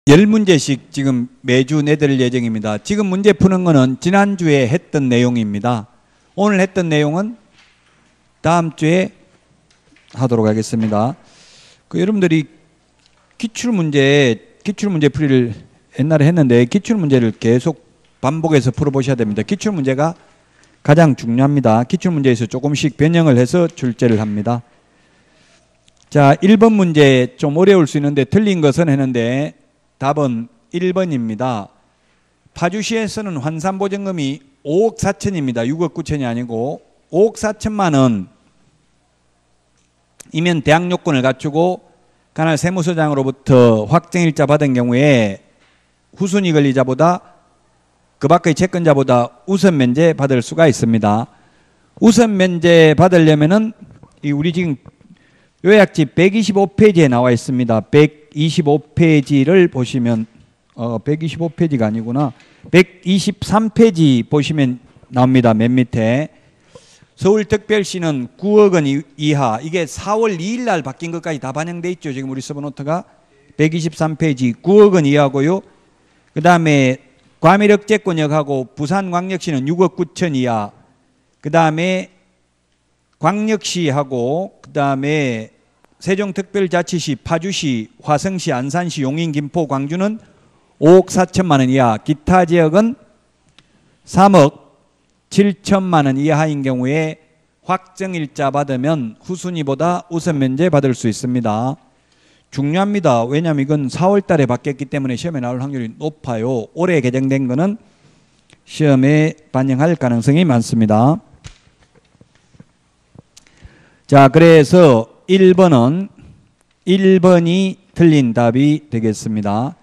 10문제씩 지금 매주 내드릴 예정입니다. 지금 문제 푸는 거는 지난주에 했던 내용입니다. 오늘 했던 내용은 다음 주에 하도록 하겠습니다. 여러분들이 기출문제 풀이를 옛날에 했는데 기출문제를 계속 반복해서 풀어보셔야 됩니다. 기출문제가 가장 중요합니다. 기출문제에서 조금씩 변형을 해서 출제를 합니다. 자, 1번 문제 좀 어려울 수 있는데 틀린 것은 했는데 답은 1번입니다. 파주시에서는 환산보증금이 5억 4천입니다. 6억 9천이 아니고 5억 4천만 원 이면 대항 요건을 갖추고 관할 세무서장으로부터 확정일자 받은 경우에 후순위 권리자보다 그 밖의 채권자보다 우선 면제 받을 수가 있습니다. 우선 면제 받으려면은 우리 지금 요약지 125페이지에 나와 있습니다. 125페이지를 보시면 125페이지가 아니구나. 123페이지 보시면 나옵니다. 맨 밑에 서울특별시는 9억 원 이하, 이게 4월 2일 날 바뀐 것까지 다 반영돼 있죠. 지금 우리 서브노트가 123페이지 9억 원 이하고요. 그 다음에 과밀억제권역하고 부산광역시는 6억 9천 이하, 그 다음에 광역시하고 그 다음에 세종특별자치시, 파주시, 화성시, 안산시, 용인, 김포, 광주는 5억 4천만 원 이하, 기타 지역은 3억 7천만 원 이하인 경우에 확정일자 받으면 후순위보다 우선 면제 받을 수 있습니다. 중요합니다. 왜냐하면 이건 4월 달에 바뀌었기 때문에 시험에 나올 확률이 높아요. 올해 개정된 거는 시험에 반영할 가능성이 많습니다. 자, 그래서 1번이 틀린 답이 되겠습니다.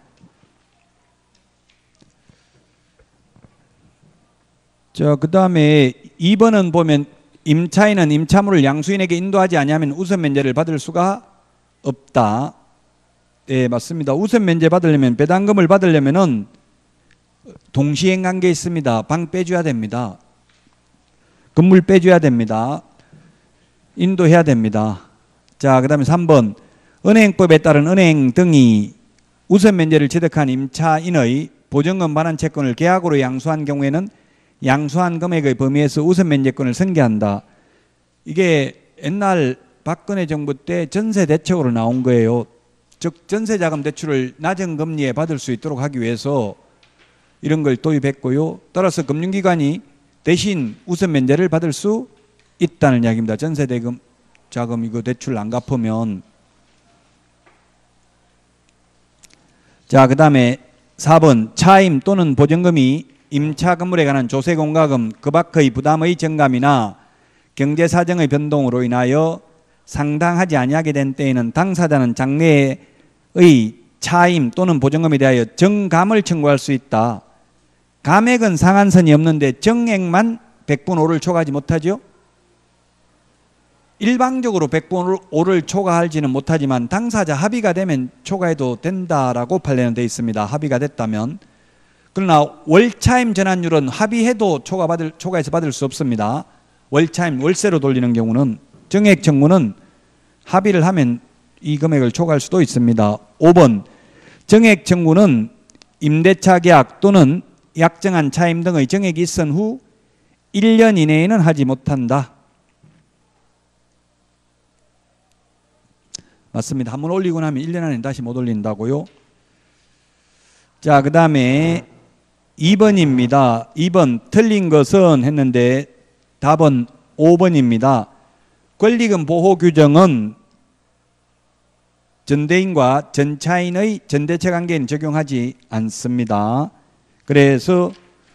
자, 그 다음에 2번은 보면 임차인은 임차물을 양수인에게 인도하지 않으면 우선 면제를 받을 수가 없다. 네, 맞습니다. 우선 면제 받으려면, 배당금을 받으려면은 동시행 관계 있습니다. 방 빼줘야 됩니다. 건물 빼줘야 됩니다. 인도해야 됩니다. 자, 그 다음에 3번 은행법에 따른 은행 등이 우선 면제를 취득한 임차인의 보증금 반환 채권을 계약으로 양수한 경우에는 양수한 금액의 범위에서 우선 면제권을 승계한다. 이게 옛날 박근혜 정부 때 전세 대책으로 나온 거예요. 즉 전세자금 대출을 낮은 금리에 받을 수 있도록 하기 위해서 이런 걸 도입했고요. 따라서 금융기관이 대신 우선 면제를 받을 수 있다는 이야기입니다. 전세대금 자금 이거 대출 안 갚으면. 자, 그 다음에 4번 차임 또는 보증금이 임차 건물에 관한 조세 공과금 그 밖의 부담의 증감이나 경제사정의 변동으로 인하여 상당하지 아니하게 된 때에는 당사자는 장래의 차임 또는 보증금에 대하여 정감을 청구할 수 있다. 감액은 상한선이 없는데 정액만 100분 5를 초과하지 못하죠. 일방적으로 100분 5를 초과하지는 못하지만 당사자 합의가 되면 초과해도 된다라고 판례는 되어 있습니다. 합의가 됐다면. 그러나 월차임 전환율은 합의해도 초과해서 받을 수 없습니다. 월차임, 월세로 돌리는 경우는 정액 청구는 합의를 하면 이 금액을 초과할 수도 있습니다. 5번 정액 청구는 임대차 계약 또는 약정한 차임 등의 정액이 있은 후 1년 이내에는 하지 못한다. 맞습니다. 한번 올리고 나면 1년 안에 다시 못 올린다고요. 자, 그 다음에 2번입니다. 2번 틀린 것은 했는데 답은 5번입니다. 권리금 보호 규정은 전대인과 전차인의 전대체 관계에는 적용하지 않습니다. 그래서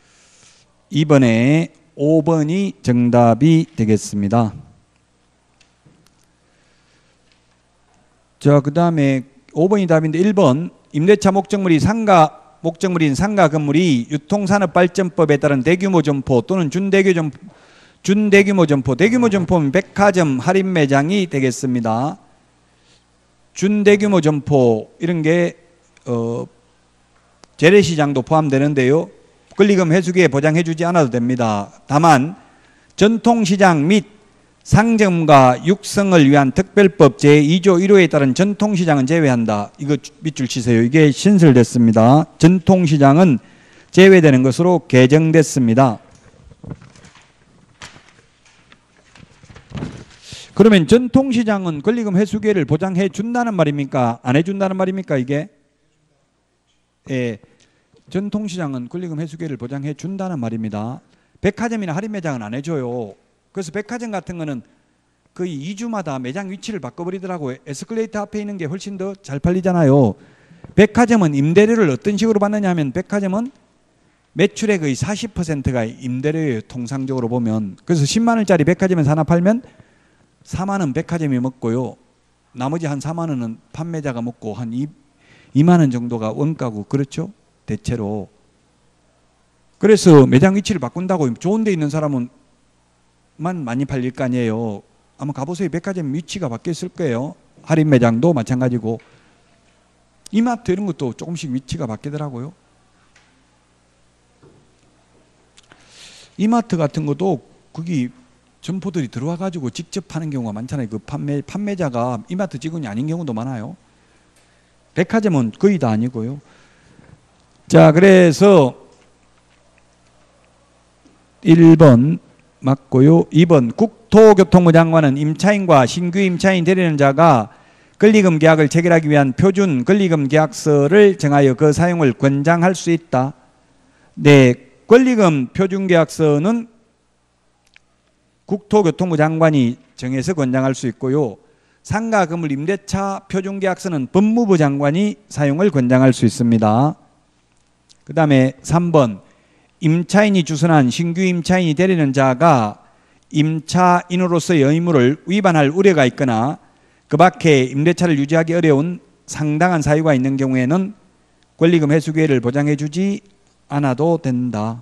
2번에 5번이 정답이 되겠습니다. 자, 그 다음에 5번이 답인데 1번 임대차 목적물인 상가 건물이 유통산업발전법에 따른 대규모 점포 또는 준대규모 점포, 대규모 점포는 백화점 할인 매장이 되겠습니다. 준대규모 점포 이런 게 재래시장도 포함되는데요. 권리금 회수기에 보장해 주지 않아도 됩니다. 다만 전통시장 및 상점과 육성을 위한 특별법 제2조 1호에 따른 전통시장은 제외한다. 이거 밑줄 치세요. 이게 신설됐습니다. 전통시장은 제외되는 것으로 개정됐습니다. 그러면 전통시장은 권리금 회수기회를 보장해 준다는 말입니까? 안 해준다는 말입니까? 이게? 예, 전통시장은 권리금 회수기회를 보장해 준다는 말입니다. 백화점이나 할인매장은 안 해줘요. 그래서 백화점 같은 거는 거의 2주마다 매장 위치를 바꿔버리더라고요. 에스컬레이터 앞에 있는 게 훨씬 더 잘 팔리잖아요. 백화점은 임대료를 어떤 식으로 받느냐 하면 백화점은 매출의 거의 40%가 임대료예요. 통상적으로 보면. 그래서 10만 원짜리 백화점에서 하나 팔면 4만 원 백화점이 먹고요. 나머지 한 4만 원은 판매자가 먹고 한 2만 원 정도가 원가고 그렇죠? 대체로. 그래서 매장 위치를 바꾼다고 좋은 데 있는 사람은 만 많이 팔릴 거 아니에요. 아마 가보세요. 백화점 위치가 바뀌었을 거예요. 할인 매장도 마찬가지고. 이마트 이런 것도 조금씩 위치가 바뀌더라고요. 이마트 같은 것도 거기 점포들이 들어와 가지고 직접 파는 경우가 많잖아요. 그 판매자가 이마트 직원이 아닌 경우도 많아요. 백화점은 거의 다 아니고요. 자, 그래서 1번 맞고요. 2번 국토교통부 장관은 임차인과 신규 임차인 대리는 자가 권리금 계약을 체결하기 위한 표준 권리금 계약서를 정하여 그 사용을 권장할 수 있다. 네, 권리금 표준 계약서는 국토교통부 장관이 정해서 권장할 수 있고요. 상가 건물 임대차 표준 계약서는 법무부 장관이 사용을 권장할 수 있습니다. 그 다음에 3번 임차인이 주선한 신규 임차인이 되려는 자가 임차인으로서의 의무를 위반할 우려가 있거나 그 밖에 임대차를 유지하기 어려운 상당한 사유가 있는 경우에는 권리금 회수 기회를 보장해 주지 않아도 된다.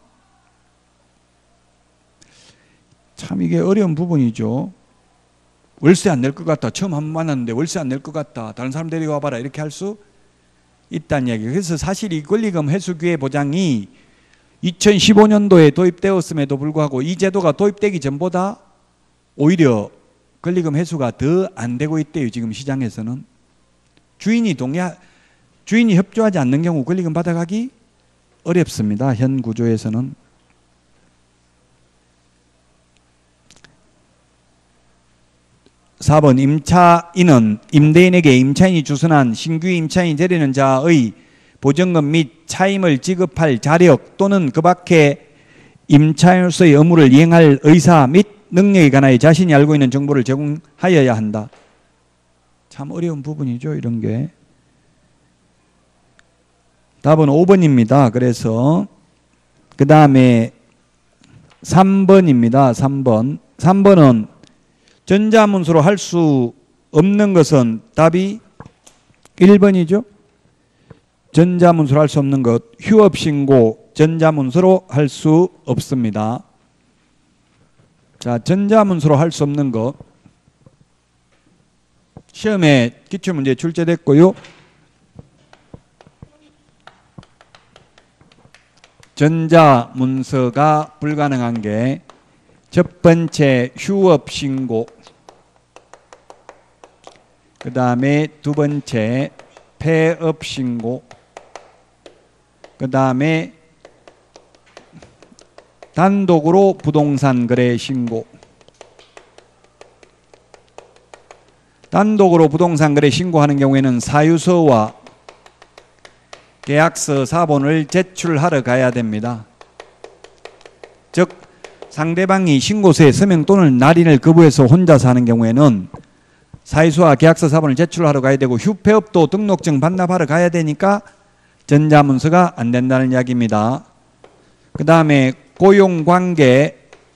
참 이게 어려운 부분이죠. 월세 안 낼 것 같다. 처음 한 번 만났는데 월세 안 낼 것 같다. 다른 사람 데리고 와봐라. 이렇게 할 수 있다는 이야기. 그래서 사실 이 권리금 회수 기회 보장이 2015년도에 도입되었음에도 불구하고 이 제도가 도입되기 전보다 오히려 권리금 회수가 더 안 되고 있대요. 지금 시장에서는. 주인이 협조하지 않는 경우 권리금 받아가기 어렵습니다. 현 구조에서는. (4번) 임차인은 임대인에게 임차인이 주선한 신규 임차인이 되려는 자의 보증금 및 차임을 지급할 자력 또는 그 밖에 임차인으로서의 의무를 이행할 의사 및 능력에 관하여 자신이 알고 있는 정보를 제공하여야 한다. 참 어려운 부분이죠. 이런 게. 답은 5번입니다. 그래서 그 다음에 3번입니다. 3번은 전자문서로 할 수 없는 것은 답이 1번이죠. 전자문서로 할 수 없는 것, 휴업신고 전자문서로 할 수 없습니다. 자, 전자문서로 할 수 없는 것 시험에 기출문제 출제됐고요. 전자문서가 불가능한 게 첫 번째 휴업신고, 그 다음에 두 번째 폐업신고, 그 다음에 단독으로 부동산 거래 신고. 단독으로 부동산 거래 신고하는 경우에는 사유서와 계약서 사본을 제출하러 가야 됩니다. 즉 상대방이 신고서에 서명 또는 날인을 거부해서 혼자서 하는 경우에는 사유서와 계약서 사본을 제출하러 가야 되고 휴폐업도 등록증 반납하러 가야 되니까 전자문서가 안 된다는 이야기입니다. 그 다음에 고용관계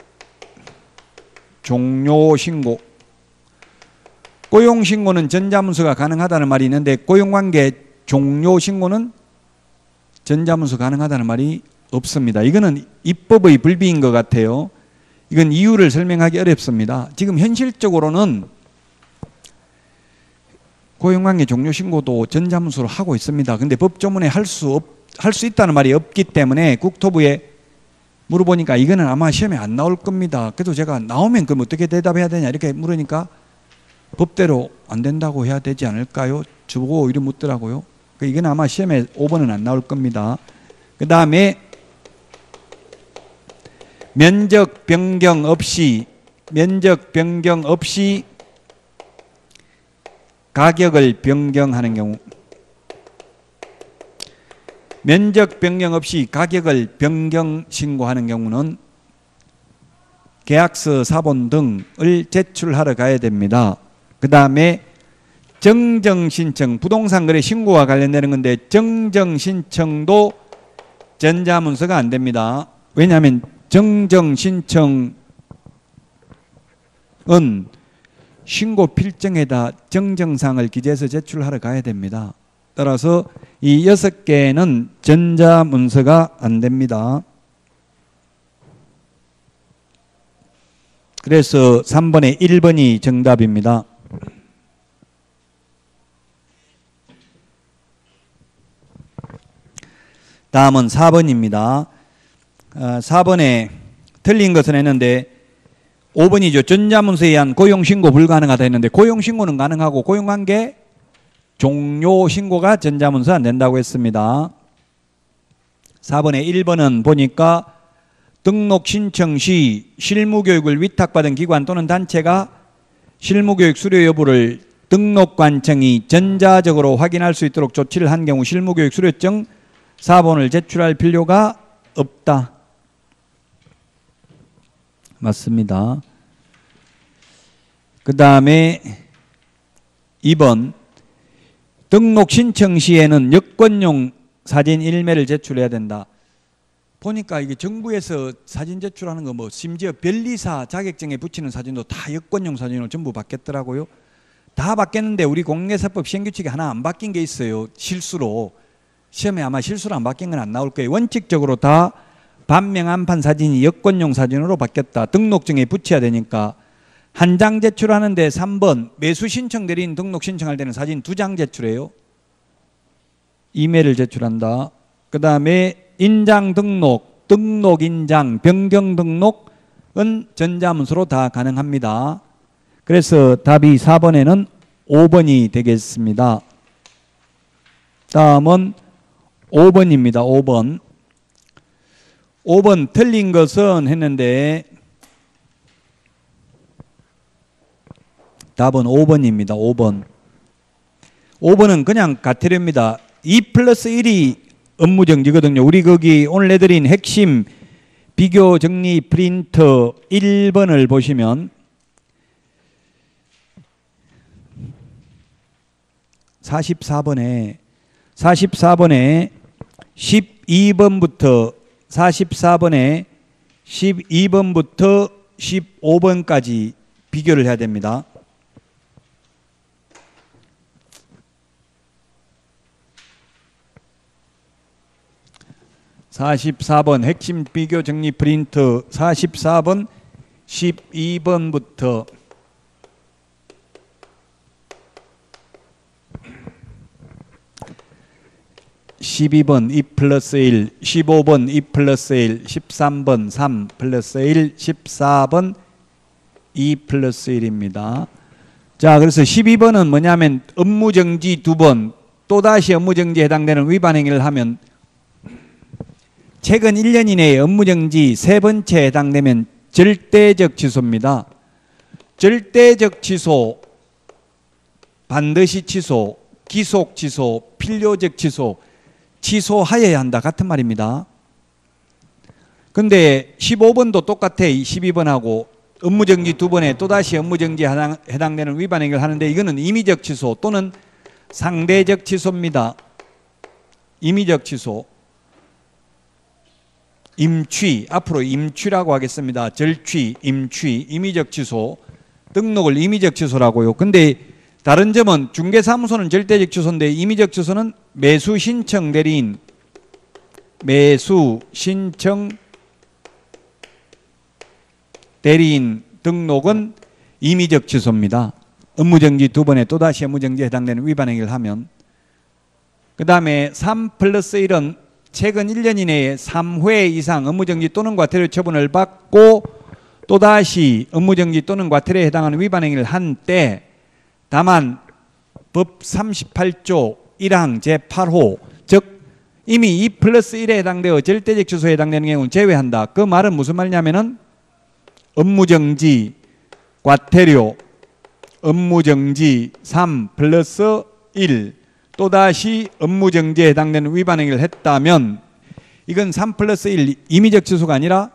종료신고. 고용신고는 전자문서가 가능하다는 말이 있는데 고용관계 종료신고는 전자문서 가능하다는 말이 없습니다. 이거는 입법의 불비인 것 같아요. 이건 이유를 설명하기 어렵습니다. 지금 현실적으로는 고용관계 종료신고도 전자문서로 하고 있습니다. 근데 법조문에 할 수 있다는 말이 없기 때문에 국토부에 물어보니까 이거는 아마 시험에 안 나올 겁니다. 그래도 제가 나오면 그럼 어떻게 대답해야 되냐 이렇게 물으니까 법대로 안 된다고 해야 되지 않을까요? 저보고 이렇게 묻더라고요. 이건 아마 시험에 5번은 안 나올 겁니다. 그 다음에 면적 변경 없이 가격을 변경하는 경우, 면적 변경 없이 가격을 변경 신고하는 경우는 계약서 사본 등을 제출하러 가야 됩니다. 그 다음에 정정신청, 부동산 거래 신고와 관련되는 건데 정정신청도 전자문서가 안 됩니다. 왜냐하면 정정신청은 신고 필정에다 정정사항을 기재해서 제출하러 가야 됩니다. 따라서 이 6개는 전자문서가 안 됩니다. 그래서 3번에 1번이 정답입니다. 다음은 4번입니다. 4번에 틀린 것은 했는데 5번이죠. 전자문서에 의한 고용신고 불가능하다 했는데 고용신고는 가능하고 고용관계 종료신고가 전자문서 안 된다고 했습니다. 4번에 1번은 보니까 등록 신청 시 실무교육을 위탁받은 기관 또는 단체가 실무교육 수료 여부를 등록관청이 전자적으로 확인할 수 있도록 조치를 한 경우 실무교육 수료증 4번을 제출할 필요가 없다. 맞습니다. 그 다음에 2번 등록 신청 시에는 여권용 사진 1매를 제출해야 된다. 보니까 이게 정부에서 사진 제출하는 거 뭐 심지어 변리사 자격증에 붙이는 사진도 다 여권용 사진으로 전부 바뀌었더라고요. 다 바뀌었는데 우리 공개사법 시행규칙이 하나 안 바뀐 게 있어요. 실수로. 시험에 아마 실수로 안 바뀐 건 안 나올 거예요. 원칙적으로 다 반명 한판 사진이 여권용 사진으로 바뀌었다. 등록증에 붙여야 되니까 한 장 제출하는데 3번 매수 신청 대리인 등록 신청할 때는 사진 2장 제출해요. 이메일을 제출한다. 그 다음에 인장 등록, 등록 인장, 변경 등록은 전자문서로 다 가능합니다. 그래서 답이 4번에는 5번이 되겠습니다. 다음은 5번입니다. 5번. 5번 틀린 것은 했는데 답은 5번입니다. 5번. 5번은 그냥 가태료입니다. 2+1이 업무정지거든요. 우리 거기 오늘 내드린 핵심 비교 정리 프린터 1번을 보시면 44번에 12번부터 44번에 12번부터 15번까지 비교를 해야 됩니다. (44번) 핵심 비교 정리 프린트 44번 12번부터 12번 2+1, 15번 2+1, 13번 3+1, 14번 2+1입니다. 자, 그래서 12번은 뭐냐면 업무정지 2번, 또다시 업무정지에 해당되는 위반 행위를 하면 최근 1년 이내에 업무정지 3번째에 해당되면 절대적 취소입니다. 절대적 취소, 반드시 취소, 기속 취소, 필요적 취소, 취소하여야 한다 같은 말입니다. 근데 15번도 똑같아. 12번하고 업무정지 2번에 또다시 업무정지에 해당되는 위반 행위를 하는데 이거는 임의적 취소 또는 상대적 취소입니다. 임의적 취소. 임취, 앞으로 임취라고 하겠습니다. 절취, 임취, 임의적 취소, 등록을 임의적 취소라고요. 근데 다른 점은 중개사무소는 절대적 취소인데 임의적 취소는 매수 신청 대리인, 매수 신청 대리인 등록은 임의적 취소입니다. 업무정지 2번에 또다시 업무정지에 해당되는 위반 행위를 하면. 그 다음에 3+1은 최근 1년 이내에 3회 이상 업무정지 또는 과태료 처분을 받고 또다시 업무정지 또는 과태료에 해당하는 위반 행위를 한 때 다만 법 38조 1항 제8호 즉 이미 2+1에 해당되어 절대적 취소에 해당되는 경우는 제외한다. 그 말은 무슨 말이냐면은 업무정지, 과태료, 업무정지 3+1 또다시 업무정지에 해당되는 위반 행위를 했다면 이건 3+1 임의적 취소가 아니라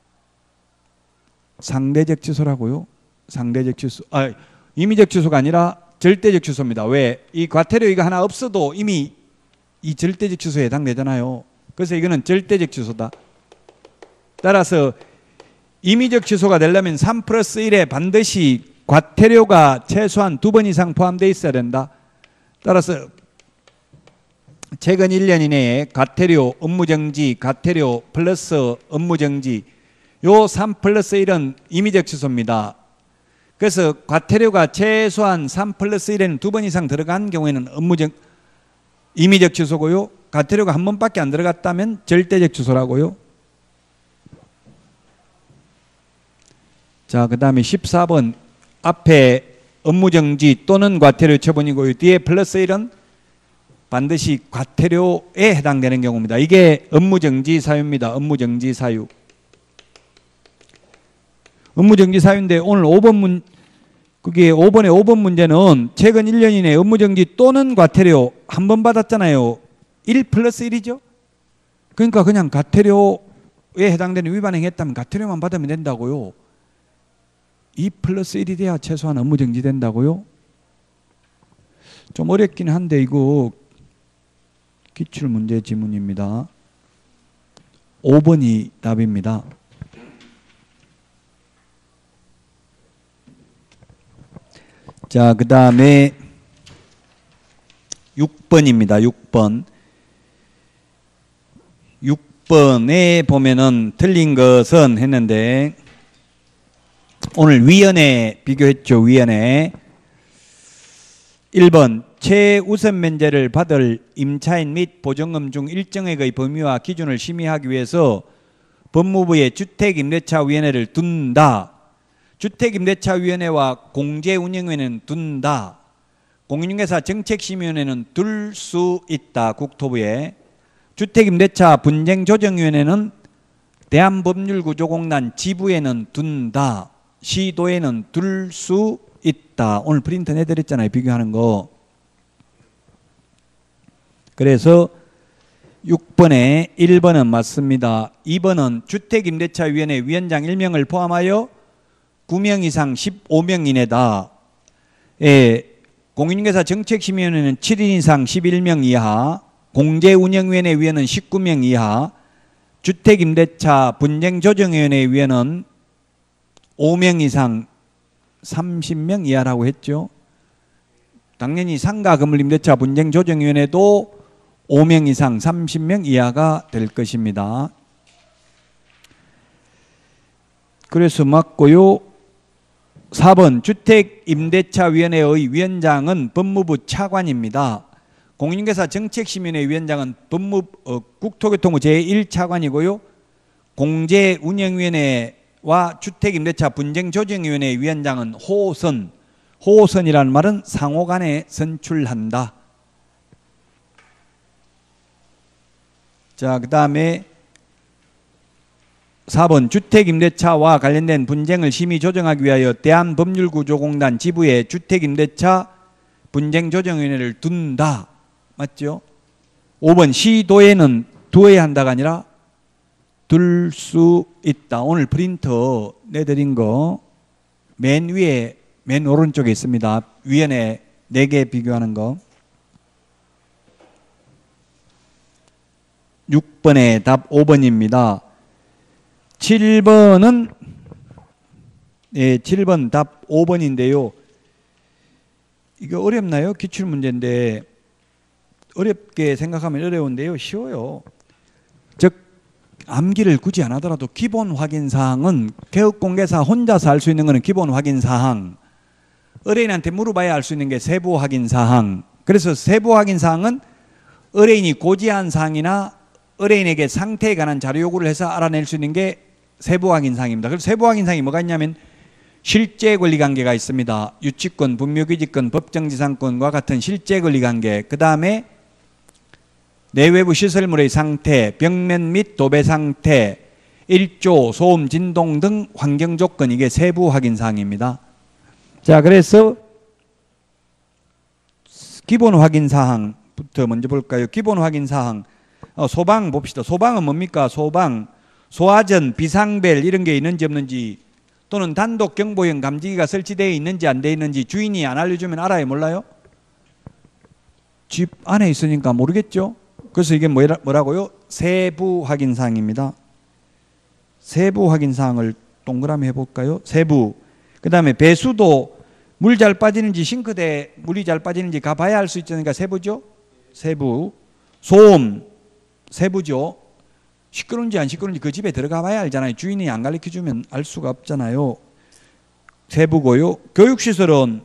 상대적 취소라고요. 상대적 취소. 임의적 취소가 아니라 절대적 취소입니다. 왜? 이 과태료 이거 하나 없어도 이미 이 절대적 취소에 해당되잖아요. 그래서 이거는 절대적 취소다. 따라서 임의적 취소가 되려면 3+1에 반드시 과태료가 최소한 2번 이상 포함되어 있어야 된다. 따라서 최근 1년 이내에 과태료, 업무정지, 과태료 플러스 업무정지 요 3+1은 임의적 취소입니다. 그래서 과태료가 최소한 3+1에는 2번 이상 들어간 경우에는 임의적 취소고요. 과태료가 한 번밖에 안 들어갔다면 절대적 취소라고요. 자, 그 다음에 14번 앞에 업무정지 또는 과태료 처분이고요. 뒤에 +1은 반드시 과태료에 해당되는 경우입니다. 이게 업무정지 사유입니다. 업무정지 사유. 업무정지 사유인데 오늘 5번 그게 5번의 5번 문제는 최근 1년 이내 업무정지 또는 과태료 한 번 받았잖아요. 1+1이죠. 그러니까 그냥 과태료에 해당되는 위반 행위했다면 과태료만 받으면 된다고요. 2+1이 돼야 최소한 업무정지 된다고요. 좀 어렵긴 한데 이거 기출문제 지문입니다. 5번이 답입니다. 자, 그 다음에 6번입니다. 6번. 6번에 보면은 틀린 것은 했는데 오늘 위헌에 비교했죠. 위헌에 1번 최우선 면제를 받을 임차인 및 보증금 중 일정액의 범위와 기준을 심의하기 위해서 법무부의 주택임대차위원회를 둔다. 주택임대차위원회와 공제운영위원회는 둔다. 공인중개사 정책심의위원회는 둘 수 있다. 국토부에. 주택임대차 분쟁조정위원회는 대한법률구조공단 지부에는 둔다. 시도에는 둘 수 있다. 오늘 프린트 내드렸잖아요. 비교하는 거. 그래서 6번에 1번은 맞습니다. 2번은 주택임대차위원회 위원장 1명을 포함하여 9명 이상 15명 이내다. 예, 공인중개사 정책심의위원회는 7인 이상 11명 이하, 공제운영위원회 위원은 19명 이하, 주택임대차 분쟁조정위원회 위원은 5명 이상 30명 이하라고 했죠. 당연히 상가건물임대차 분쟁조정위원회도 5명 이상 30명 이하가 될 것입니다. 그래서 맞고요. 4번 주택임대차위원회의 위원장은 법무부 차관입니다. 공인중개사 정책심의위원회 위원장은 국토교통부 제1차관이고요. 공제운영위원회와 주택임대차 분쟁조정위원회 위원장은 호선. 호선이라는 말은 상호간에 선출한다. 자, 그 다음에 4번 주택임대차와 관련된 분쟁을 심의 조정하기 위하여 대한법률구조공단 지부에 주택임대차 분쟁조정위원회를 둔다. 맞죠? 5번 시도에는 두어야 한다가 아니라 둘 수 있다. 오늘 프린터 내드린 거 맨 위에 맨 오른쪽에 있습니다. 위원회 4개 비교하는 거. 6번의 답 5번입니다. 7번은 7번 답 5번인데요. 이거 어렵나요? 기출문제인데 어렵게 생각하면 어려운데요. 쉬워요. 즉 암기를 굳이 안 하더라도 기본 확인사항은 개업공개사 혼자서 알 수 있는 것은 기본 확인사항, 의뢰인한테 물어봐야 알 수 있는 게 세부 확인사항. 그래서 세부 확인사항은 의뢰인이 고지한 사항이나 의뢰인에게 상태에 관한 자료 요구를 해서 알아낼 수 있는 게 세부 확인사항입니다. 그래서 세부 확인사항이 뭐가 있냐면 실제 권리관계가 있습니다. 유치권, 분묘기지권, 법정지상권과 같은 실제 권리관계, 그 다음에 내외부 시설물의 상태, 벽면 및 도배 상태, 일조, 소음, 진동 등 환경 조건, 이게 세부 확인사항입니다. 자, 그래서 기본 확인사항부터 먼저 볼까요? 기본 확인사항. 소방 봅시다. 소방은 뭡니까? 소방, 소화전, 비상벨 이런 게 있는지 없는지, 또는 단독 경보형 감지기가 설치되어 있는지 안 되어 있는지 주인이 안 알려주면 알아요? 몰라요? 집 안에 있으니까 모르겠죠? 그래서 이게 뭐라고요? 세부 확인사항입니다. 세부 확인사항을 동그라미 해볼까요? 세부. 그 다음에 배수도 물 잘 빠지는지, 싱크대에 물이 잘 빠지는지 가봐야 알 수 있으니까 세부죠? 세부. 소음, 세부죠? 시끄러운지 안 시끄러운지 그 집에 들어가 봐야 알잖아요. 주인이 안 가르쳐주면 알 수가 없잖아요. 세부고요. 교육시설은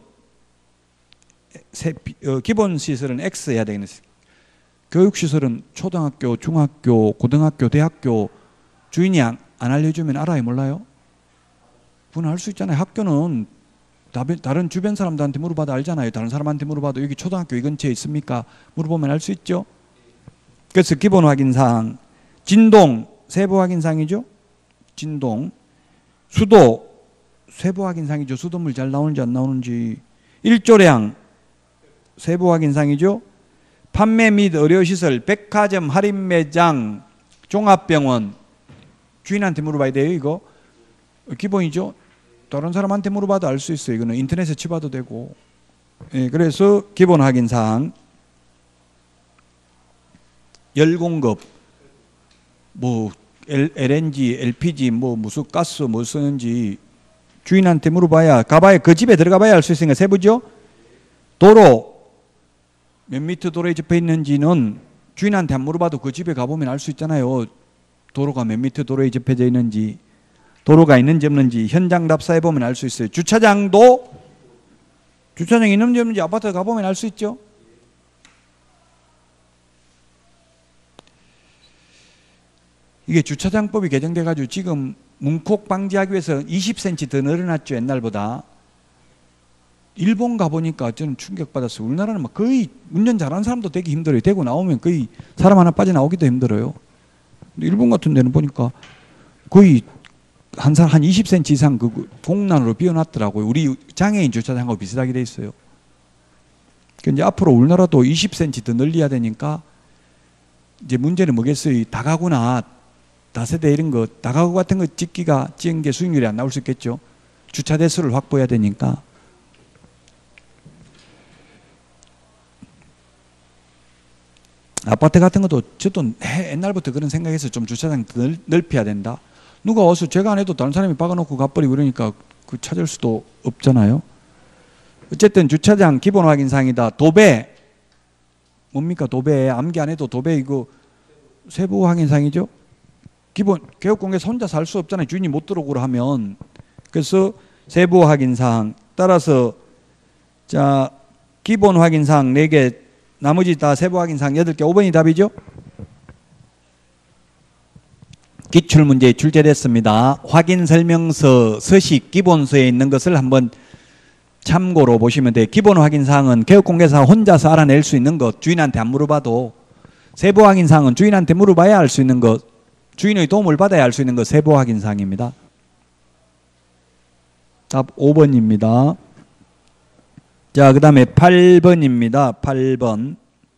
기본시설은 X 해야 되겠네요. 교육시설은 초등학교, 중학교, 고등학교, 대학교 주인이 안 알려주면 알아요? 몰라요? 그건 알 수 있잖아요. 학교는 다른 주변 사람들한테 물어봐도 알잖아요. 다른 사람한테 물어봐도 여기 초등학교 이 근처에 있습니까? 물어보면 알 수 있죠. 그래서 기본 확인사항. 진동, 세부 확인사항이죠. 진동. 수도, 세부 확인사항이죠. 수돗물 잘 나오는지 안 나오는지. 일조량, 세부 확인사항이죠. 판매 및 의료시설, 백화점, 할인매장, 종합병원. 주인한테 물어봐야 돼요, 이거. 기본이죠. 다른 사람한테 물어봐도 알 수 있어요. 이거는 인터넷에 쳐봐도 되고. 예, 그래서 기본 확인사항. 열공급, 뭐 LNG, LPG, 뭐 무슨 가스 뭐 쓰는지 주인한테 물어봐야, 가봐야, 그 집에 들어가봐야 알 수 있으니까 세부죠. 도로, 몇 미터 도로에 접해 있는지는 주인한테 안 물어봐도 그 집에 가보면 알 수 있잖아요. 도로가 몇 미터 도로에 접해져 있는지, 도로가 있는지 없는지 현장 답사해 보면 알 수 있어요. 주차장도, 주차장이 있는지 없는지 아파트 가보면 알 수 있죠. 이게 주차장법이 개정돼 가지고 지금 문콕 방지하기 위해서 20cm 더 늘어났죠. 옛날보다. 일본 가보니까 저는 충격받았어요. 우리나라는 막 거의 운전 잘하는 사람도 되게 힘들어요. 대구 나오면 거의 사람 하나 빠져나오기도 힘들어요. 근데 일본 같은 데는 보니까 거의 한 20cm 이상 그 공란으로 비워놨더라고요. 우리 장애인 주차장하고 비슷하게 돼 있어요. 그러니까 이제 앞으로 우리나라도 20cm 더 늘려야 되니까 이제 문제는 뭐겠어요? 다가구나 다세대 이런 거, 다가구 같은 거 지은 게 수익률이 안 나올 수 있겠죠. 주차 대수를 확보해야 되니까. 아파트 같은 것도 저도 옛날부터 그런 생각해서 좀 주차장 넓혀야 된다. 누가 와서 제가 안 해도 다른 사람이 박아놓고 가버리고 이러니까 그 찾을 수도 없잖아요. 어쨌든 주차장 기본 확인사항이다. 도배 뭡니까? 도배 암기 안 해도 도배 이거 세부 확인사항이죠. 기본 개업공개에서 혼자 살 수 없잖아요. 주인이 못 들어오고 하면. 그래서 세부 확인사항 따라서 자 기본 확인사항 4개, 나머지 다 세부 확인사항 8개. 5번이 답이죠. 기출문제 출제됐습니다. 확인설명서 서식 기본서에 있는 것을 한번 참고로 보시면 돼요. 기본 확인사항은 개업공개사 혼자서 알아낼 수 있는 것, 주인한테 안 물어봐도. 세부 확인사항은 주인한테 물어봐야 알 수 있는 것, 주인의 도움을 받아야 알 수 있는 것, 세부 확인사항입니다. 답 5번입니다. 자, 그 다음에 8번입니다. 8번.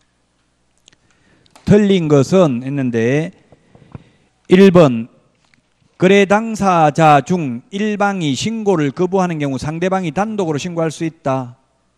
틀린 것은 했는데 1번 거래 당사자 중 일방이 신고를 거부하는 경우 상대방이 단독으로 신고할 수 있다.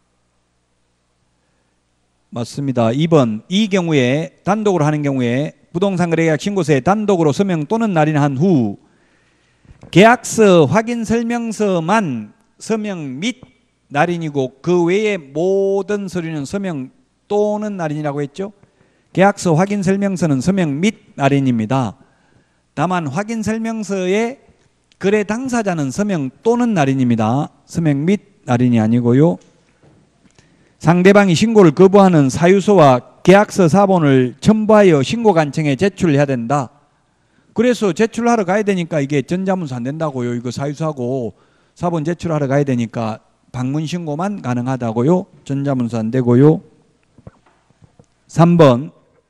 맞습니다. 2번 이 경우에 단독으로 하는 경우에 부동산 거래계약 신고서에 단독으로 서명 또는 날인한 후 계약서 확인 설명서만 서명 및 날인이고 그 외의 모든 서류는 서명 또는 날인이라고 했죠. 계약서 확인 설명서는 서명 및 날인입니다. 다만 확인 설명서의 거래 당사자는 서명 또는 날인입니다. 서명 및 날인이 아니고요. 상대방이 신고를 거부하는 사유서와 계약서 사본을 첨부하여 신고관청에 제출해야 된다. 그래서 제출하러 가야 되니까 이게 전자문서 안 된다고요. 이거 사유서하고 사본 제출하러 가야 되니까 방문 신고만 가능하다고요. 전자문서 안 되고요. 3번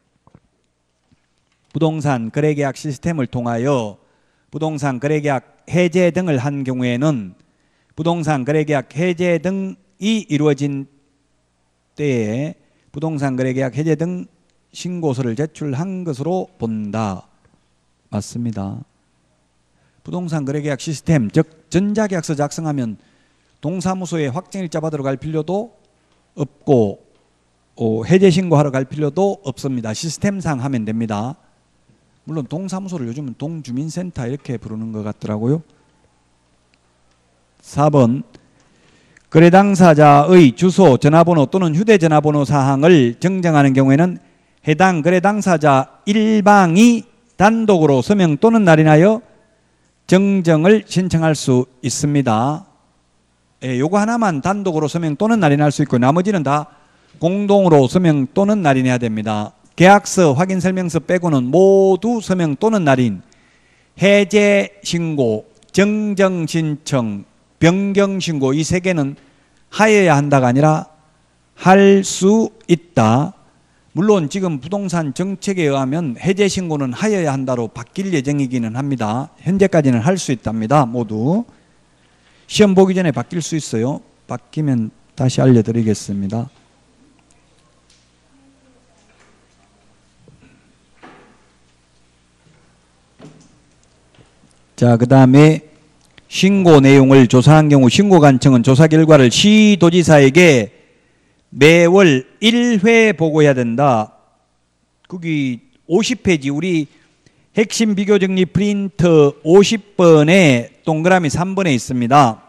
부동산 거래계약 시스템을 통하여 부동산 거래계약 해제 등을 한 경우에는 부동산 거래계약 해제 등이 이루어진 때에 부동산 거래계약 해제 등 신고서를 제출한 것으로 본다. 맞습니다. 부동산 거래계약 시스템, 즉 전자계약서 작성하면 동사무소에 확정일자 받으러 갈 필요도 없고 해제 신고하러 갈 필요도 없습니다. 시스템상 하면 됩니다. 물론 동사무소를 요즘은 동주민센터 이렇게 부르는 것 같더라고요. 4번 거래 당사자의 주소, 전화번호 또는 휴대전화번호 사항을 정정하는 경우에는 해당 거래 당사자 일방이 단독으로 서명 또는 날인하여 정정을 신청할 수 있습니다. 예, 요거 하나만 단독으로 서명 또는 날인할 수 있고 나머지는 다 공동으로 서명 또는 날인해야 됩니다. 계약서, 확인설명서 빼고는 모두 서명 또는 날인, 해제 신고, 정정 신청, 변경 신고 이 세 개는 하여야 한다가 아니라 할 수 있다. 물론 지금 부동산 정책에 의하면 해제 신고는 하여야 한다로 바뀔 예정이기는 합니다. 현재까지는 할 수 있답니다. 모두. 시험 보기 전에 바뀔 수 있어요. 바뀌면 다시 알려드리겠습니다. 자, 그 다음에 신고 내용을 조사한 경우 신고관청은 조사 결과를 시도지사에게 매월 1회 보고해야 된다. 거기 50페이지 우리 핵심 비교정리 프린트 50번에 동그라미 3번에 있습니다.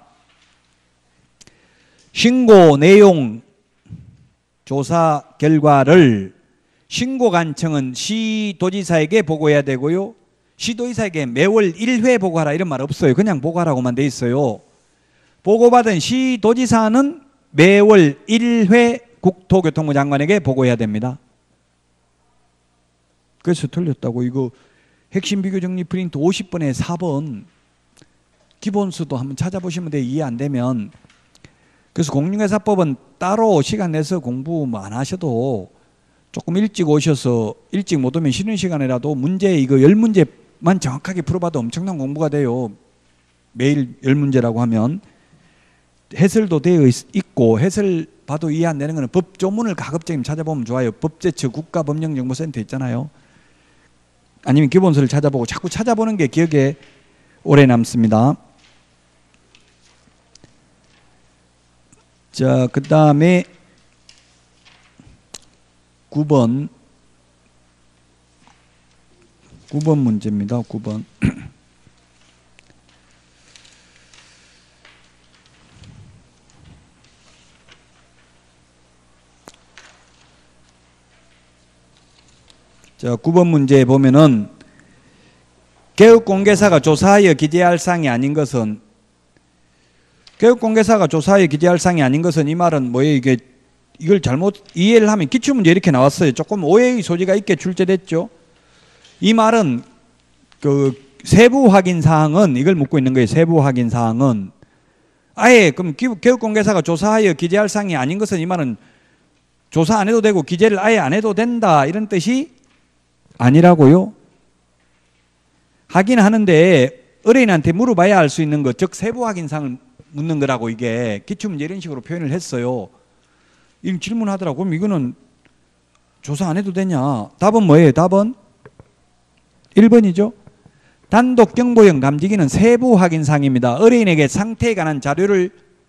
신고 내용 조사 결과를 신고관청은 시도지사에게 보고해야 되고요. 시도지사에게 매월 1회 보고하라 이런 말 없어요. 그냥 보고하라고만 돼 있어요. 보고받은 시도지사는 매월 1회 국토교통부 장관에게 보고해야 됩니다. 그래서 틀렸다고. 이거 핵심 비교정리 프린트 50번에 4번 기본수도 한번 찾아보시면 돼요. 이해 안 되면. 그래서 공인중개사법은 따로 시간 내서 공부 안 하셔도 조금 일찍 오셔서 일찍 못 오면 쉬는 시간이라도 문제 이거 10문제만 정확하게 풀어봐도 엄청난 공부가 돼요. 매일 10문제라고 하면. 해설도 되어 있고 해설 봐도 이해 안 되는 거는 법조문을 가급적이면 찾아보면 좋아요. 법제처 국가법령정보센터 있잖아요. 아니면 기본서를 찾아보고 자꾸 찾아보는 게 기억에 오래 남습니다. 자, 그 다음에 9번 문제입니다. 9번. 자, 9번 문제에 보면은 개업공개사가 조사하여 기재할 사항이 아닌 것은 개업공개사가 조사하여 기재할 사항이 아닌 것은 이 말은 뭐예요? 이걸 잘못 이해를 하면 기출문제 이렇게 나왔어요. 조금 오해의 소지가 있게 출제됐죠. 이 말은 그 세부 확인 사항은 이걸 묻고 있는 거예요. 세부 확인 사항은 아예 그럼 개업공개사가 조사하여 기재할 사항이 아닌 것은 이 말은 조사 안 해도 되고 기재를 아예 안 해도 된다 이런 뜻이 아니라고요. 하긴 하는데 의뢰인한테 물어봐야 알 수 있는 것, 즉 세부 확인 사항을 묻는 거라고 이게 기출문제 이런 식으로 표현을 했어요. 이런 질문하더라고. 그럼 이거는 조사 안 해도 되냐? 답은 뭐예요? 답은 1번이죠. 단독 경보형 감지기는 세부 확인 사항입니다. 의뢰인에게 상태에 관한 자료를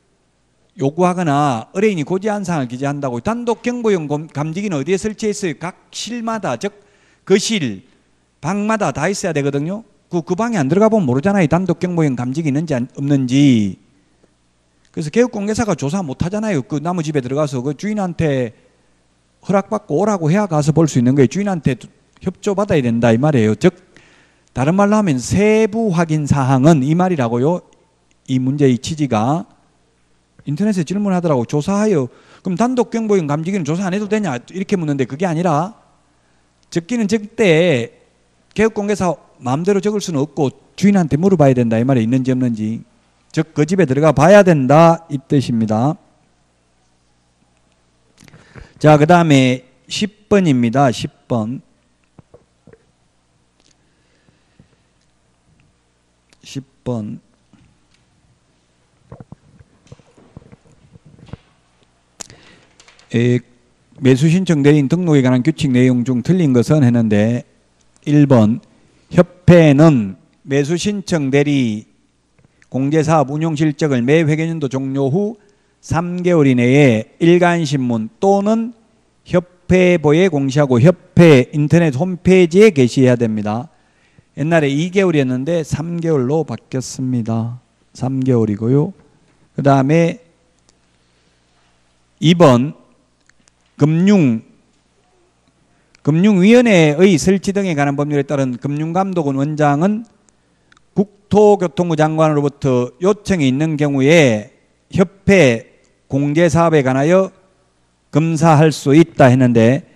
요구하거나 의뢰인이 고지한 사항을 기재한다고. 단독 경보형 감지기는 어디에 설치했어요? 각 실마다, 즉 거실, 방마다 다 있어야 되거든요. 그 방에 안 들어가 보면 모르잖아요. 단독 경보형 감지기 있는지 없는지. 그래서 개업공개사가 조사 못 하잖아요. 그 나무 집에 들어가서 그 주인한테 허락받고 오라고 해야 가서 볼 수 있는 거예요. 주인한테 협조받아야 된다 이 말이에요. 즉 다른 말로 하면 세부 확인 사항은 이 말이라고요. 이 문제의 취지가 인터넷에 질문하더라고. 조사하여 그럼 단독 경보용 감지기는 조사 안 해도 되냐? 이렇게 묻는데 그게 아니라 적기는 적때 개업공개사 마음대로 적을 수는 없고 주인한테 물어봐야 된다. 이 말에 있는지 없는지. 즉 그 집에 들어가 봐야 된다. 이 뜻입니다. 자, 그 다음에 10번입니다. 10번. 10번. 매수신청 대리인 등록에 관한 규칙 내용 중 틀린 것은 했는데 1번 협회는 매수신청 대리 공제사업 운용 실적을 매 회계연도 종료 후 3개월 이내에 일간신문 또는 협회보에 공시하고 협회 인터넷 홈페이지에 게시해야 됩니다. 옛날에 2개월이었는데 3개월로 바뀌었습니다. 3개월이고요. 그 다음에 2번 금융위원회의 설치 등에 관한 법률에 따른 금융감독원 원장은 국토교통부 장관으로부터 요청이 있는 경우에 협회 공제사업에 관하여 검사할 수 있다 했는데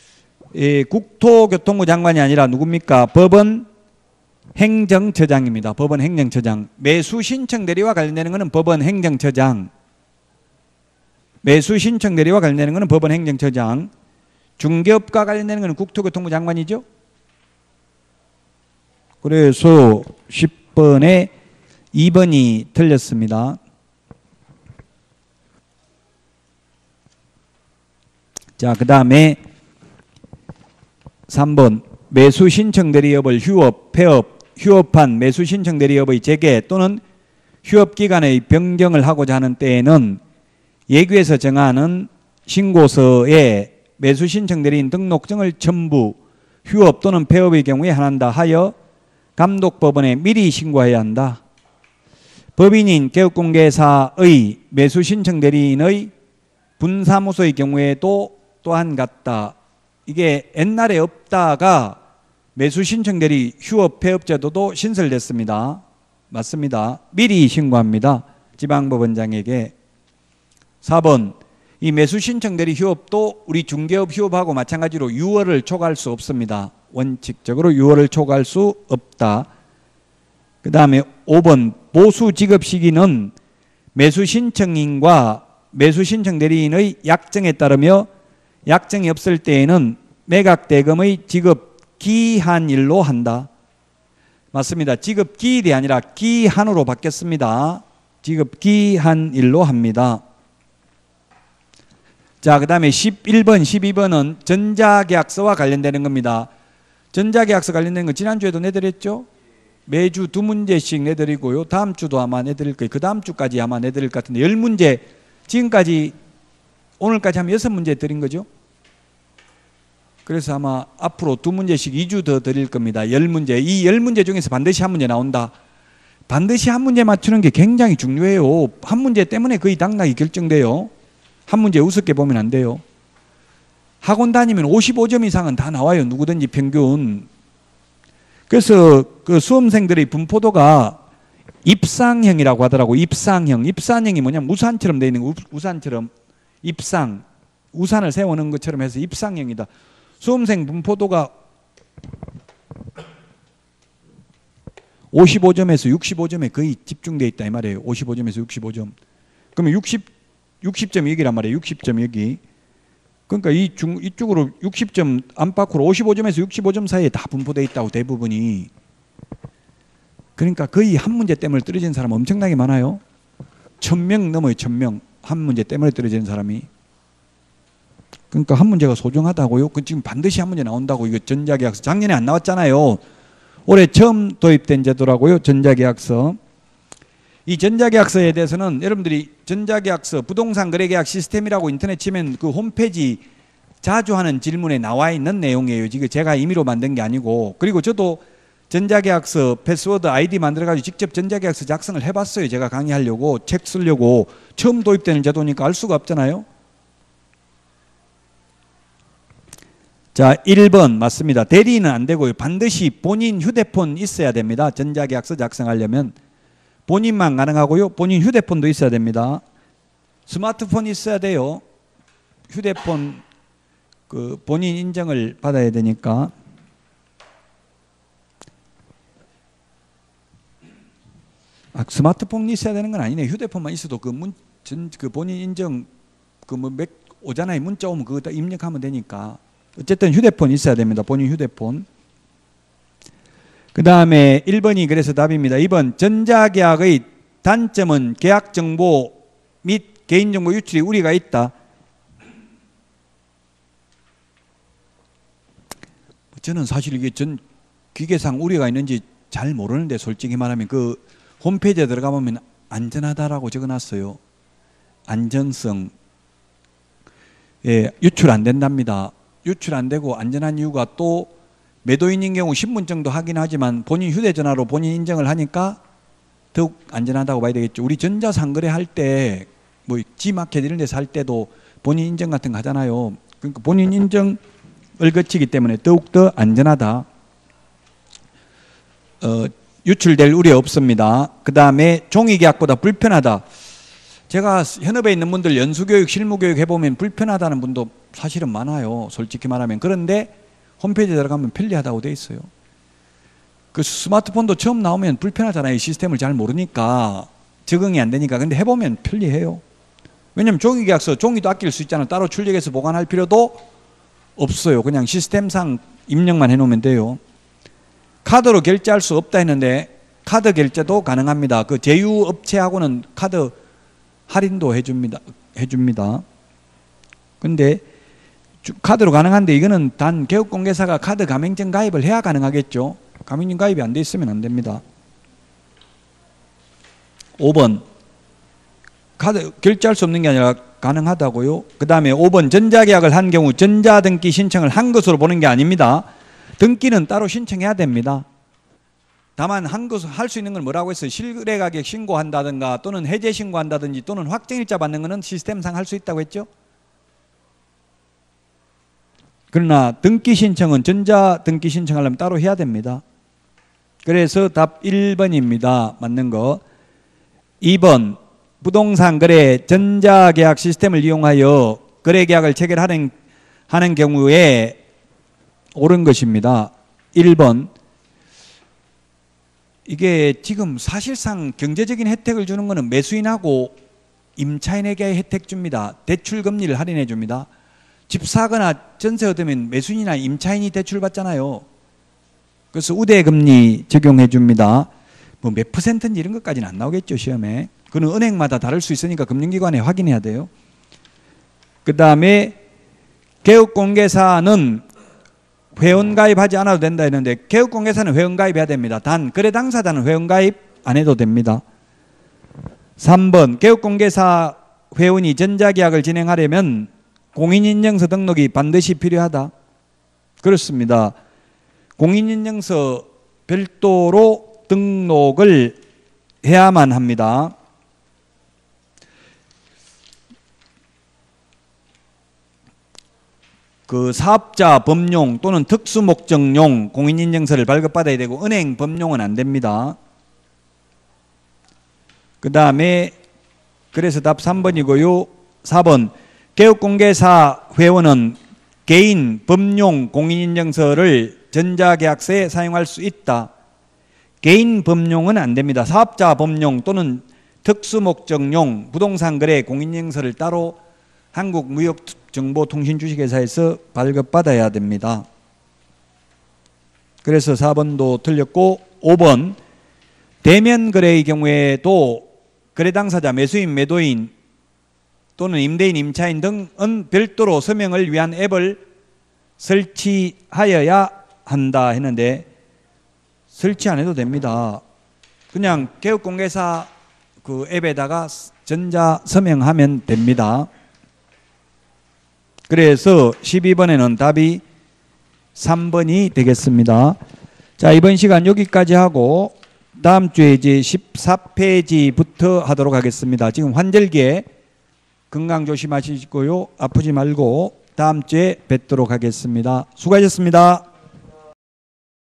국토교통부 장관이 아니라 누굽니까? 법원 행정처장입니다. 법원 행정처장. 매수신청 대리와 관련되는 것은 법원 행정처장. 매수신청 대리와 관련되는 것은 법원 행정처장. 중개업과 관련되는 것은 국토교통부 장관이죠. 그래서 10번에 2번이 틀렸습니다. 자, 그 다음에 3번 매수신청 대리업을 휴업, 폐업, 휴업한 매수신청 대리업의 재개 또는 휴업기간의 변경을 하고자 하는 때에는 예규에서 정하는 신고서에 매수신청 대리인 등록증을 첨부, 휴업 또는 폐업의 경우에 한한다 하여 감독법원에 미리 신고해야 한다. 법인인 개업공개사의 매수신청 대리인의 분사무소의 경우에도 또한 같다. 이게 옛날에 없다가 매수신청 대리 휴업 폐업 제도도 신설됐습니다. 맞습니다. 미리 신고합니다. 지방법원장에게. 4번 이 매수신청 대리 휴업도 우리 중개업 휴업하고 마찬가지로 6월을 초과할 수 없습니다. 원칙적으로 6월을 초과할 수 없다. 그 다음에 5번 보수 지급 시기는 매수신청인과 매수신청 대리인의 약정에 따르며 약정이 없을 때에는 매각대금의 지급 기한일로 한다. 맞습니다. 지급 기일이 아니라 기한으로 바뀌었습니다. 지급 기한일로 합니다. 자, 그 다음에 11번, 12번은 전자계약서와 관련되는 겁니다. 전자계약서 관련된 거 지난주에도 내드렸죠? 매주 2문제씩 내드리고요. 다음 주도 아마 내드릴 거예요. 그 다음 주까지 아마 내드릴 것 같은데 10문제, 지금까지 오늘까지 하면 6문제 드린 거죠? 그래서 아마 앞으로 2문제씩 2주 더 드릴 겁니다. 10문제. 이 10문제 중에서 반드시 한 문제 나온다. 반드시 한 문제 맞추는 게 굉장히 중요해요. 한 문제 때문에 거의 당락이 결정돼요. 한 문제 우습게 보면 안 돼요. 학원 다니면 55점 이상은 다 나와요. 누구든지 평균. 그래서 그 수험생들의 분포도가 입상형이라고 하더라고. 입상형. 입상형이 뭐냐면 우산처럼 되어 있는 거. 우산처럼. 입상. 우산을 세우는 것처럼 해서 입상형이다. 수험생 분포도가 55점에서 65점에 거의 집중되어 있다 이 말이에요. 55점에서 65점. 그러면 60점 여기란 말이에요. 60점 여기. 그러니까 이쪽으로 60점 안팎으로 55점에서 65점 사이에 다 분포되어 있다고 대부분이. 그러니까 거의 한 문제 때문에 떨어진 사람 엄청나게 많아요. 1000명 넘어요. 1000명. 한 문제 때문에 떨어지는 사람이. 그러니까 한 문제가 소중하다고요. 그 지금 반드시 한 문제 나온다고. 이거 전자계약서 작년에 안 나왔잖아요. 올해 처음 도입된 제도라고요. 전자계약서. 이 전자계약서에 대해서는 여러분들이 전자계약서 부동산 거래계약 시스템이라고 인터넷 치면 그 홈페이지 자주 하는 질문에 나와 있는 내용이에요. 이거 제가 임의로 만든 게 아니고. 그리고 저도 전자계약서 패스워드 아이디 만들어가지고 직접 전자계약서 작성을 해봤어요. 제가 강의하려고 책 쓰려고. 처음 도입되는 제도니까 알 수가 없잖아요. 자, 1번 맞습니다. 대리인은 안 되고요. 반드시 본인 휴대폰 있어야 됩니다. 전자계약서 작성하려면. 본인만 가능하고요. 본인 휴대폰도 있어야 됩니다. 스마트폰 있어야 돼요. 휴대폰 그 본인 인증을 받아야 되니까. 스마트폰이 있어야 되는 건 아니네. 휴대폰만 있어도 그 본인 인증 오잖아요. 문자 오면 그거 다 입력하면 되니까. 어쨌든 휴대폰 있어야 됩니다. 본인 휴대폰. 그 다음에 1번이 그래서 답입니다. 2번 전자계약의 단점은 계약정보 및 개인정보 유출이 우려가 있다. 저는 사실 이게 기계상 우려가 있는지 잘 모르는데 솔직히 말하면 그 홈페이지에 들어가 보면 안전하다라고 적어놨어요. 안전성. 예, 유출 안 된답니다. 유출 안 되고 안전한 이유가 또 매도인인 경우 신분증도 확인하지만 본인 휴대전화로 본인 인증을 하니까 더욱 안전하다고 봐야 되겠죠. 우리 전자상거래 할 때 뭐 G마켓 이런 데서 할 때도 본인 인증 같은 거 하잖아요. 그러니까 본인 인증을 거치기 때문에 더욱더 안전하다. 유출될 우려 없습니다. 그 다음에 종이계약보다 불편하다. 제가 현업에 있는 분들 연수교육, 실무교육 해보면 불편하다는 분도 사실은 많아요. 솔직히 말하면. 그런데 홈페이지에 들어가면 편리하다고 돼 있어요. 그 스마트폰도 처음 나오면 불편하잖아요. 시스템을 잘 모르니까. 적응이 안 되니까. 근데 해보면 편리해요. 왜냐면 종이계약서, 종이도 아낄 수 있잖아요. 따로 출력해서 보관할 필요도 없어요. 그냥 시스템상 입력만 해놓으면 돼요. 카드로 결제할 수 없다 했는데 카드 결제도 가능합니다. 그 제휴업체하고는 카드 할인도 해줍니다. 근데 카드로 가능한데 이거는 단 개업공개사가 카드 가맹점 가입을 해야 가능하겠죠. 가맹점 가입이 안 돼 있으면 안 됩니다. 5번 카드 결제할 수 없는 게 아니라 가능하다고요. 그 다음에 5번 전자계약을 한 경우 전자등기 신청을 한 것으로 보는 게 아닙니다. 등기는 따로 신청해야 됩니다. 다만 한 것을 할 수 있는 건 뭐라고 했어요? 실거래가격 신고한다든가 또는 해제 신고한다든지 또는 확정일자 받는 거는 시스템상 할 수 있다고 했죠. 그러나 등기 신청은 전자등기 신청하려면 따로 해야 됩니다. 그래서 답 1번입니다. 맞는 거. 2번 부동산 거래 전자계약 시스템을 이용하여 거래계약을 체결하는 경우에 옳은 것입니다. 1번 이게 지금 사실상 경제적인 혜택을 주는 것은 매수인하고 임차인에게 혜택 줍니다. 대출 금리를 할인해 줍니다. 집 사거나 전세 얻으면 매수인이나 임차인이 대출 받잖아요. 그래서 우대금리 적용해 줍니다. 뭐 몇 퍼센트인지 이런 것까지는 안 나오겠죠, 시험에. 그건 은행마다 다를 수 있으니까 금융기관에 확인해야 돼요. 그 다음에 개업공개사는 회원가입하지 않아도 된다 했는데 개업공개사는 회원가입해야 됩니다. 단 거래 당사자는 회원가입 안 해도 됩니다. 3번 개업공개사 회원이 전자계약을 진행하려면 공인인증서 등록이 반드시 필요하다. 그렇습니다. 공인인증서 별도로 등록을 해야만 합니다. 그 사업자 법용 또는 특수목적용 공인인증서를 발급받아야 되고 은행 법용은 안 됩니다. 그 다음에 그래서 답 3번이고요. 4번 개업공개사 회원은 개인 법용 공인인증서를 전자계약서에 사용할 수 있다. 개인 법용은 안 됩니다. 사업자 법용 또는 특수목적용 부동산거래 공인인증서를 따로 한국무역정보통신주식회사에서 발급받아야 됩니다. 그래서 4번도 틀렸고 5번 대면 거래의 경우에도 거래 당사자, 매수인, 매도인 또는 임대인, 임차인 등은 별도로 서명을 위한 앱을 설치하여야 한다 했는데 설치 안 해도 됩니다. 그냥 개업공개사 그 앱에다가 전자 서명하면 됩니다. 그래서 12번에는 답이 3번이 되겠습니다. 자, 이번 시간 여기까지 하고 다음 주에 이제 14페이지부터 하도록 하겠습니다. 지금 환절기에 건강 조심하시고요. 아프지 말고 다음 주에 뵙도록 하겠습니다. 수고하셨습니다.